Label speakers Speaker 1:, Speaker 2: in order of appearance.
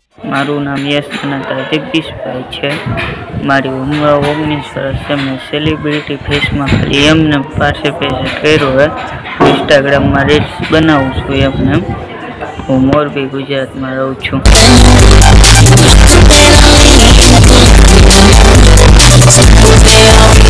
Speaker 1: मारू नाम यश बनाता जगदीशभाई है। मारी उम्र 19 वर्ष है। मैं सेलिब्रिटी फेस में खाली एमने पार्टिसिपेट कर्यो है। इंस्टाग्राम में रील्स बनाऊँ छूँ एमने। हूँ मोरबी गुजरात में रहूँ छूँ।